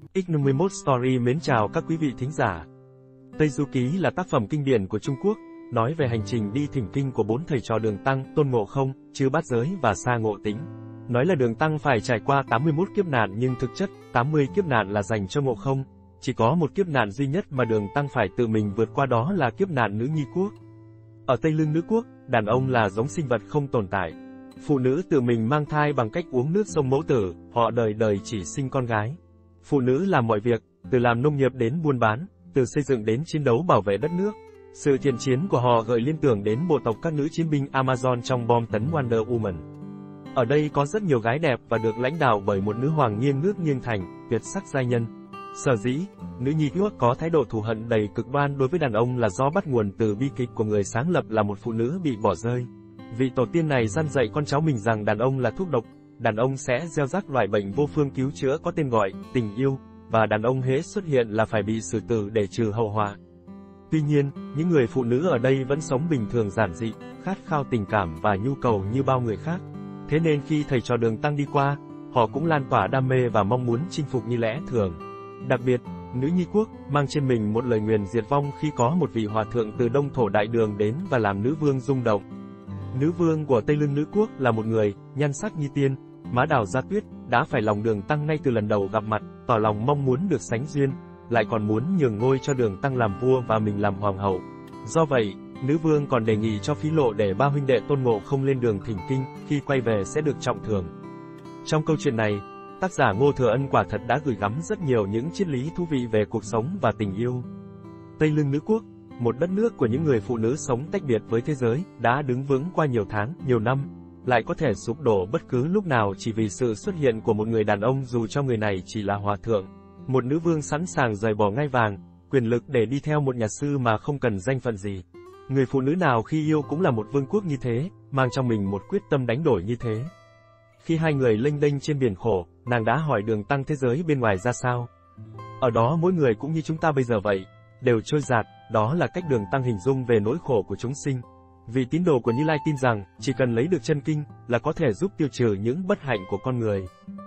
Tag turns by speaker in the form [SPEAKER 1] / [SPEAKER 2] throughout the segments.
[SPEAKER 1] X51 Story mến chào các quý vị thính giả. Tây Du Ký là tác phẩm kinh điển của Trung Quốc, nói về hành trình đi thỉnh kinh của 4 thầy trò Đường Tăng, Tôn Ngộ Không, Chư Bát Giới và Sa Ngộ Tính. Nói là Đường Tăng phải trải qua 81 kiếp nạn nhưng thực chất, 80 kiếp nạn là dành cho Ngộ Không. Chỉ có một kiếp nạn duy nhất mà Đường Tăng phải tự mình vượt qua, đó là kiếp nạn nữ nhi quốc. Ở Tây Lương Nữ Quốc, đàn ông là giống sinh vật không tồn tại. Phụ nữ tự mình mang thai bằng cách uống nước sông mẫu tử, họ đời đời chỉ sinh con gái. Phụ nữ làm mọi việc, từ làm nông nghiệp đến buôn bán, từ xây dựng đến chiến đấu bảo vệ đất nước. Sự thiện chiến của họ gợi liên tưởng đến bộ tộc các nữ chiến binh Amazon trong bom tấn Wonder Woman. Ở đây có rất nhiều gái đẹp và được lãnh đạo bởi một nữ hoàng nghiêng nước nghiêng thành, tuyệt sắc giai nhân. Sở dĩ, nữ nhi quốc có thái độ thù hận đầy cực đoan đối với đàn ông là do bắt nguồn từ bi kịch của người sáng lập là một phụ nữ bị bỏ rơi. Vị tổ tiên này dăn dạy con cháu mình rằng đàn ông là thuốc độc, đàn ông sẽ gieo rắc loại bệnh vô phương cứu chữa có tên gọi, tình yêu, và đàn ông hễ xuất hiện là phải bị xử tử để trừ hậu họa. Tuy nhiên, những người phụ nữ ở đây vẫn sống bình thường giản dị, khát khao tình cảm và nhu cầu như bao người khác. Thế nên khi thầy trò Đường Tăng đi qua, họ cũng lan tỏa đam mê và mong muốn chinh phục như lẽ thường. Đặc biệt, nữ nhi quốc mang trên mình một lời nguyền diệt vong khi có một vị hòa thượng từ Đông Thổ Đại Đường đến và làm nữ vương rung động. Nữ vương của Tây Lương Nữ Quốc là một người, nhan sắc như tiên, má đào da tuyết, đã phải lòng Đường Tăng ngay từ lần đầu gặp mặt, tỏ lòng mong muốn được sánh duyên, lại còn muốn nhường ngôi cho Đường Tăng làm vua và mình làm hoàng hậu. Do vậy, nữ vương còn đề nghị cho phí lộ để ba huynh đệ Tôn Ngộ Không lên đường thỉnh kinh, khi quay về sẽ được trọng thưởng. Trong câu chuyện này, tác giả Ngô Thừa Ân quả thật đã gửi gắm rất nhiều những triết lý thú vị về cuộc sống và tình yêu. Tây Lương Nữ Quốc, một đất nước của những người phụ nữ sống tách biệt với thế giới, đã đứng vững qua nhiều tháng, nhiều năm, lại có thể sụp đổ bất cứ lúc nào chỉ vì sự xuất hiện của một người đàn ông dù cho người này chỉ là hòa thượng. Một nữ vương sẵn sàng rời bỏ ngai vàng, quyền lực để đi theo một nhà sư mà không cần danh phận gì. Người phụ nữ nào khi yêu cũng là một vương quốc như thế, mang trong mình một quyết tâm đánh đổi như thế. Khi hai người lênh đênh trên biển khổ, nàng đã hỏi Đường Tăng thế giới bên ngoài ra sao. Ở đó mỗi người cũng như chúng ta bây giờ vậy, đều trôi dạt, đó là cách Đường Tăng hình dung về nỗi khổ của chúng sinh. Vì tín đồ của Như Lai tin rằng, chỉ cần lấy được chân kinh, là có thể giúp tiêu trừ những bất hạnh của con người.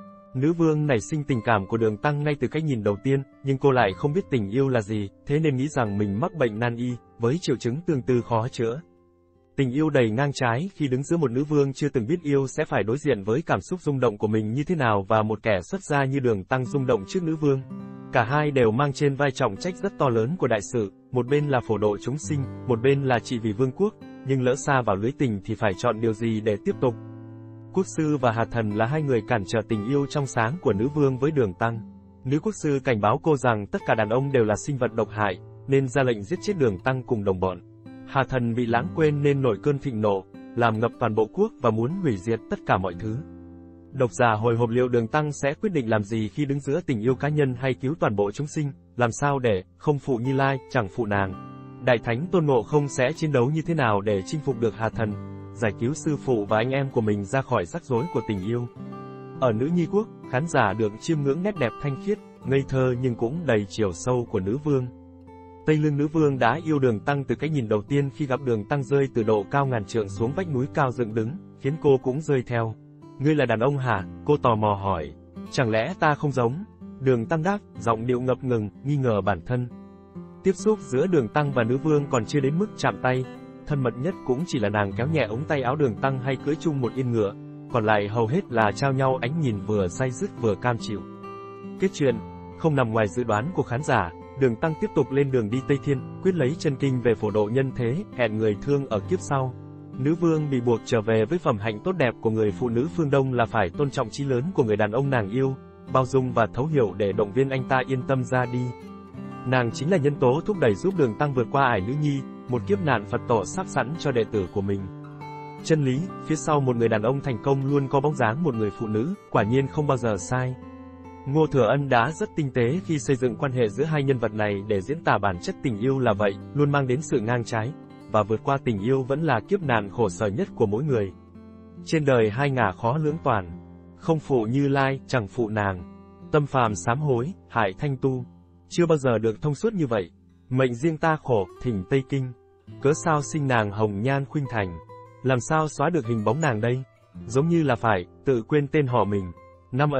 [SPEAKER 1] Nữ vương nảy sinh tình cảm của Đường Tăng ngay từ cái nhìn đầu tiên, nhưng cô lại không biết tình yêu là gì, thế nên nghĩ rằng mình mắc bệnh nan y, với triệu chứng tương tự khó chữa. Tình yêu đầy ngang trái khi đứng giữa một nữ vương chưa từng biết yêu sẽ phải đối diện với cảm xúc rung động của mình như thế nào và một kẻ xuất gia như Đường Tăng rung động trước nữ vương. Cả hai đều mang trên vai trọng trách rất to lớn của đại sự, một bên là phổ độ chúng sinh, một bên là trị vì vương quốc, nhưng lỡ sa vào lưới tình thì phải chọn điều gì để tiếp tục. Quốc sư và Hà Thần là hai người cản trở tình yêu trong sáng của nữ vương với Đường Tăng. Nữ quốc sư cảnh báo cô rằng tất cả đàn ông đều là sinh vật độc hại, nên ra lệnh giết chết Đường Tăng cùng đồng bọn. Hà Thần bị lãng quên nên nổi cơn thịnh nộ, làm ngập toàn bộ quốc và muốn hủy diệt tất cả mọi thứ. Độc giả hồi hộp liệu Đường Tăng sẽ quyết định làm gì khi đứng giữa tình yêu cá nhân hay cứu toàn bộ chúng sinh, làm sao để không phụ Như Lai, chẳng phụ nàng. Đại Thánh Tôn Ngộ Không sẽ chiến đấu như thế nào để chinh phục được Hà Thần, giải cứu sư phụ và anh em của mình ra khỏi rắc rối của tình yêu. Ở nữ nhi quốc, khán giả được chiêm ngưỡng nét đẹp thanh khiết, ngây thơ nhưng cũng đầy chiều sâu của nữ vương. Tây Lương Nữ Vương đã yêu Đường Tăng từ cái nhìn đầu tiên khi gặp Đường Tăng rơi từ độ cao ngàn trượng xuống vách núi cao dựng đứng, khiến cô cũng rơi theo. Ngươi là đàn ông hả? Cô tò mò hỏi. Chẳng lẽ ta không giống? Đường Tăng đáp, giọng điệu ngập ngừng, nghi ngờ bản thân. Tiếp xúc giữa Đường Tăng và nữ vương còn chưa đến mức chạm tay, thân mật nhất cũng chỉ là nàng kéo nhẹ ống tay áo Đường Tăng hay cưỡi chung một yên ngựa, còn lại hầu hết là trao nhau ánh nhìn vừa say dứt vừa cam chịu. Kết chuyện, không nằm ngoài dự đoán của khán giả, Đường Tăng tiếp tục lên đường đi Tây Thiên, quyết lấy chân kinh về phổ độ nhân thế, hẹn người thương ở kiếp sau. Nữ vương bị buộc trở về với phẩm hạnh tốt đẹp của người phụ nữ phương Đông là phải tôn trọng chí lớn của người đàn ông nàng yêu, bao dung và thấu hiểu để động viên anh ta yên tâm ra đi. Nàng chính là nhân tố thúc đẩy giúp Đường Tăng vượt qua ải nữ nhi, một kiếp nạn Phật tổ sắp sẵn cho đệ tử của mình. Chân lý, phía sau một người đàn ông thành công luôn có bóng dáng một người phụ nữ, quả nhiên không bao giờ sai. Ngô Thừa Ân đã rất tinh tế khi xây dựng quan hệ giữa hai nhân vật này để diễn tả bản chất tình yêu là vậy, luôn mang đến sự ngang trái, và vượt qua tình yêu vẫn là kiếp nạn khổ sở nhất của mỗi người. Trên đời hai ngả khó lưỡng toàn, không phụ Như Lai, chẳng phụ nàng. Tâm phàm sám hối, hại thanh tu, chưa bao giờ được thông suốt như vậy. Mệnh riêng ta khổ, thỉnh Tây Kinh, cớ sao sinh nàng hồng nhan khuynh thành, làm sao xóa được hình bóng nàng đây, giống như là phải tự quên tên họ mình. Năm ấy,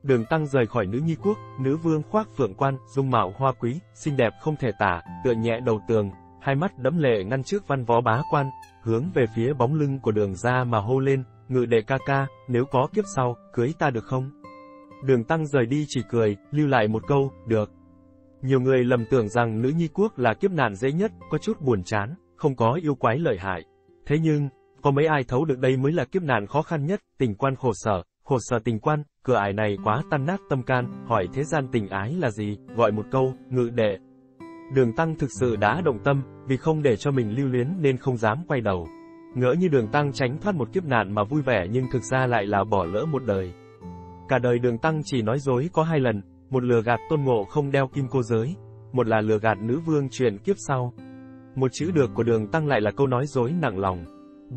[SPEAKER 1] Đường Tăng rời khỏi nữ nhi quốc, nữ vương khoác phượng quan, dung mạo hoa quý, xinh đẹp không thể tả, tựa nhẹ đầu tường, hai mắt đẫm lệ ngăn trước văn võ bá quan, hướng về phía bóng lưng của Đường ra mà hô lên, Ngự Đệ ca ca, nếu có kiếp sau, cưới ta được không? Đường Tăng rời đi chỉ cười, lưu lại một câu, được. Nhiều người lầm tưởng rằng nữ nhi quốc là kiếp nạn dễ nhất, có chút buồn chán, không có yêu quái lợi hại. Thế nhưng, có mấy ai thấu được đây mới là kiếp nạn khó khăn nhất, tình quan khổ sở tình quan, cửa ải này quá tan nát tâm can, hỏi thế gian tình ái là gì, gọi một câu, Ngự Đệ. Đường Tăng thực sự đã động tâm, vì không để cho mình lưu luyến nên không dám quay đầu. Ngỡ như Đường Tăng tránh thoát một kiếp nạn mà vui vẻ nhưng thực ra lại là bỏ lỡ một đời. Cả đời Đường Tăng chỉ nói dối có 2 lần, một lừa gạt Tôn Ngộ Không đeo kim cô giới, một là lừa gạt nữ vương chuyện kiếp sau. Một chữ được của Đường Tăng lại là câu nói dối nặng lòng.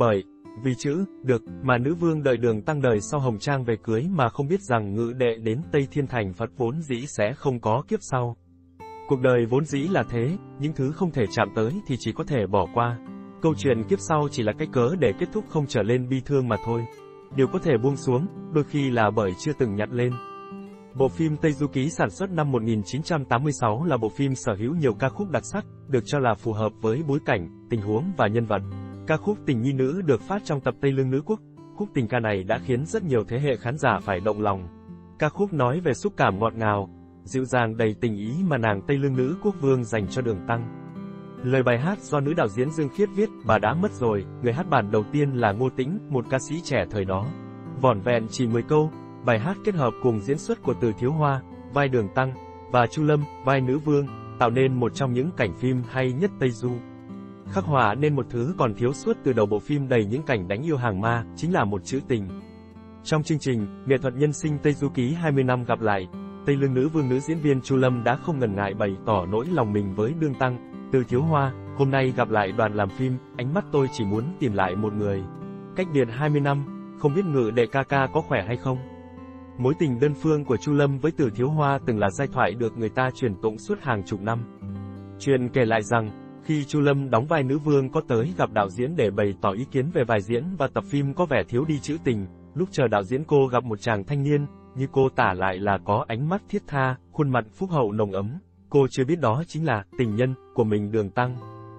[SPEAKER 1] Vì chữ được mà nữ vương đợi Đường Tăng đời sau hồng trang về cưới mà không biết rằng Ngự Đệ đến Tây Thiên Thành Phật vốn dĩ sẽ không có kiếp sau. Cuộc đời vốn dĩ là thế, những thứ không thể chạm tới thì chỉ có thể bỏ qua. Câu chuyện kiếp sau chỉ là cái cớ để kết thúc không trở lên bi thương mà thôi. Điều có thể buông xuống, đôi khi là bởi chưa từng nhặt lên. Bộ phim Tây Du Ký sản xuất năm 1986 là bộ phim sở hữu nhiều ca khúc đặc sắc, được cho là phù hợp với bối cảnh, tình huống và nhân vật. Ca khúc Tình Nhi Nữ được phát trong tập Tây Lương Nữ Quốc. Khúc tình ca này đã khiến rất nhiều thế hệ khán giả phải động lòng. Ca khúc nói về xúc cảm ngọt ngào, dịu dàng đầy tình ý mà nàng Tây Lương Nữ Quốc vương dành cho Đường Tăng. Lời bài hát do nữ đạo diễn Dương Khiết viết, bà đã mất rồi, người hát bản đầu tiên là Ngô Tĩnh, một ca sĩ trẻ thời đó. Vỏn vẹn chỉ 10 câu, bài hát kết hợp cùng diễn xuất của Từ Thiếu Hoa, vai Đường Tăng, và Chu Lâm, vai nữ vương, tạo nên một trong những cảnh phim hay nhất Tây Du. Khắc họa nên một thứ còn thiếu suốt từ đầu bộ phim đầy những cảnh đánh yêu hàng ma, chính là một chữ tình. Trong chương trình, nghệ thuật nhân sinh Tây Du Ký 20 năm gặp lại, Tây Lương Nữ Vương nữ diễn viên Chu Lâm đã không ngần ngại bày tỏ nỗi lòng mình với Đường Tăng. Từ Thiếu Hoa, hôm nay gặp lại đoàn làm phim, ánh mắt tôi chỉ muốn tìm lại một người. Cách biệt 20 năm, không biết Ngự Đệ ca ca có khỏe hay không? Mối tình đơn phương của Chu Lâm với Từ Thiếu Hoa từng là giai thoại được người ta truyền tụng suốt hàng chục năm. Chuyện kể lại rằng, khi Chu Lâm đóng vai nữ vương có tới gặp đạo diễn để bày tỏ ý kiến về vai diễn và tập phim có vẻ thiếu đi chữ tình, lúc chờ đạo diễn cô gặp một chàng thanh niên, như cô tả lại là có ánh mắt thiết tha, khuôn mặt phúc hậu nồng ấm. Cô chưa biết đó chính là tình nhân của mình Đường Tăng.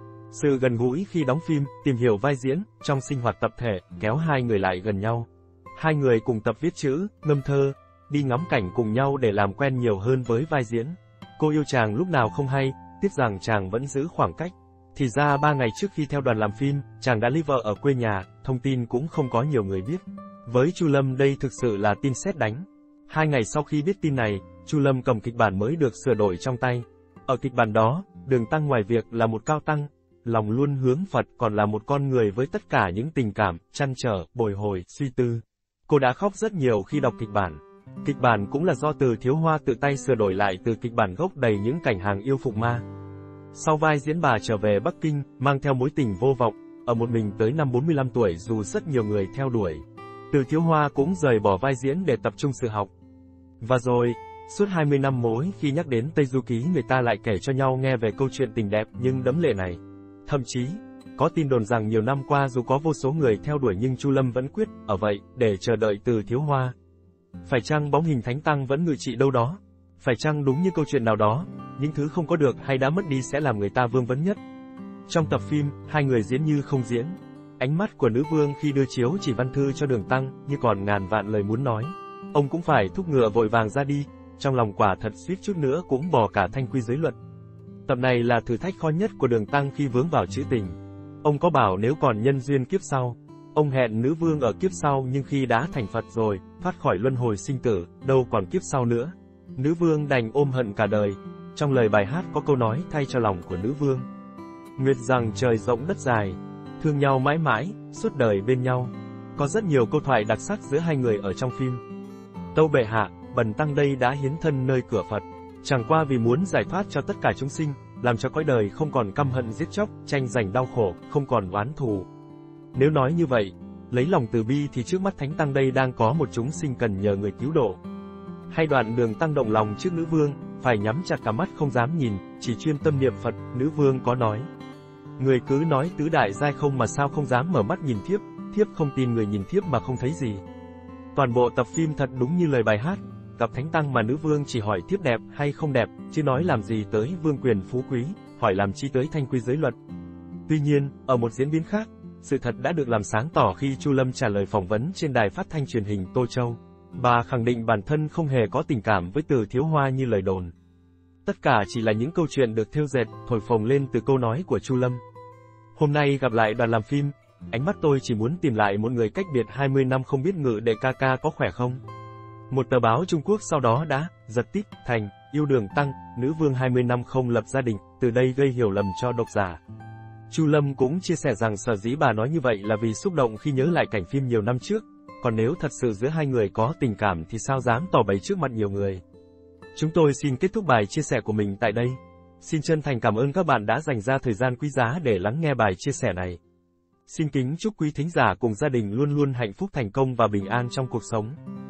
[SPEAKER 1] Sự gần gũi khi đóng phim, tìm hiểu vai diễn, trong sinh hoạt tập thể, kéo hai người lại gần nhau. Hai người cùng tập viết chữ, ngâm thơ, đi ngắm cảnh cùng nhau để làm quen nhiều hơn với vai diễn. Cô yêu chàng lúc nào không hay, tiếc rằng chàng vẫn giữ khoảng cách. Thì ra 3 ngày trước khi theo đoàn làm phim, chàng đã lấy vợ ở quê nhà, thông tin cũng không có nhiều người biết. Với Chu Lâm đây thực sự là tin sét đánh. 2 ngày sau khi biết tin này, Chu Lâm cầm kịch bản mới được sửa đổi trong tay. Ở kịch bản đó, Đường Tăng ngoài việc là một cao tăng, lòng luôn hướng Phật còn là một con người với tất cả những tình cảm, trăn trở, bồi hồi, suy tư. Cô đã khóc rất nhiều khi đọc kịch bản. Kịch bản cũng là do Từ Thiếu Hoa tự tay sửa đổi lại từ kịch bản gốc đầy những cảnh hàng yêu phục ma. Sau vai diễn bà trở về Bắc Kinh, mang theo mối tình vô vọng, ở một mình tới năm 45 tuổi dù rất nhiều người theo đuổi. Từ Thiếu Hoa cũng rời bỏ vai diễn để tập trung sự học. Và rồi, suốt 20 năm mỗi khi nhắc đến Tây Du Ký người ta lại kể cho nhau nghe về câu chuyện tình đẹp nhưng đẫm lệ này. Thậm chí, có tin đồn rằng nhiều năm qua dù có vô số người theo đuổi nhưng Chu Lâm vẫn quyết, ở vậy, để chờ đợi Từ Thiếu Hoa. Phải chăng bóng hình Thánh Tăng vẫn ngự trị đâu đó? Phải chăng đúng như câu chuyện nào đó, những thứ không có được hay đã mất đi sẽ làm người ta vương vấn nhất? Trong tập phim, hai người diễn như không diễn. Ánh mắt của nữ vương khi đưa chiếu chỉ văn thư cho Đường Tăng, như còn ngàn vạn lời muốn nói. Ông cũng phải thúc ngựa vội vàng ra đi, trong lòng quả thật suýt chút nữa cũng bỏ cả thanh quy giới luật. Tập này là thử thách khó nhất của Đường Tăng khi vướng vào chữ tình. Ông có bảo nếu còn nhân duyên kiếp sau, ông hẹn nữ vương ở kiếp sau nhưng khi đã thành Phật rồi, thoát khỏi luân hồi sinh tử, đâu còn kiếp sau nữa. Nữ vương đành ôm hận cả đời. Trong lời bài hát có câu nói thay cho lòng của nữ vương. Nguyệt rằng trời rộng đất dài, thương nhau mãi mãi, suốt đời bên nhau. Có rất nhiều câu thoại đặc sắc giữa hai người ở trong phim. Tâu bệ hạ, bần tăng đây đã hiến thân nơi cửa Phật, chẳng qua vì muốn giải thoát cho tất cả chúng sinh, làm cho cõi đời không còn căm hận giết chóc, tranh giành đau khổ, không còn oán thù. Nếu nói như vậy, lấy lòng từ bi thì trước mắt Thánh Tăng đây đang có một chúng sinh cần nhờ người cứu độ. Hay đoạn Đường Tăng động lòng trước nữ vương, phải nhắm chặt cả mắt không dám nhìn, chỉ chuyên tâm niệm Phật, nữ vương có nói. Người cứ nói tứ đại giai không mà sao không dám mở mắt nhìn thiếp, thiếp không tin người nhìn thiếp mà không thấy gì. Toàn bộ tập phim thật đúng như lời bài hát, gặp thánh tăng mà nữ vương chỉ hỏi thiếp đẹp hay không đẹp, chứ nói làm gì tới vương quyền phú quý, hỏi làm chi tới thanh quy giới luật. Tuy nhiên, ở một diễn biến khác, sự thật đã được làm sáng tỏ khi Chu Lâm trả lời phỏng vấn trên đài phát thanh truyền hình Tô Châu. Bà khẳng định bản thân không hề có tình cảm với Từ Thiếu Hoa như lời đồn. Tất cả chỉ là những câu chuyện được thêu dệt, thổi phồng lên từ câu nói của Chu Lâm. Hôm nay gặp lại đoàn làm phim, ánh mắt tôi chỉ muốn tìm lại một người cách biệt 20 năm không biết Ngự Đệ ca ca có khỏe không. Một tờ báo Trung Quốc sau đó đã giật tít thành yêu đường tăng, nữ vương 20 năm không lập gia đình, từ đây gây hiểu lầm cho độc giả. Chu Lâm cũng chia sẻ rằng sở dĩ bà nói như vậy là vì xúc động khi nhớ lại cảnh phim nhiều năm trước, còn nếu thật sự giữa hai người có tình cảm thì sao dám tỏ bày trước mặt nhiều người. Chúng tôi xin kết thúc bài chia sẻ của mình tại đây. Xin chân thành cảm ơn các bạn đã dành ra thời gian quý giá để lắng nghe bài chia sẻ này. Xin kính chúc quý thính giả cùng gia đình luôn luôn hạnh phúc thành công và bình an trong cuộc sống.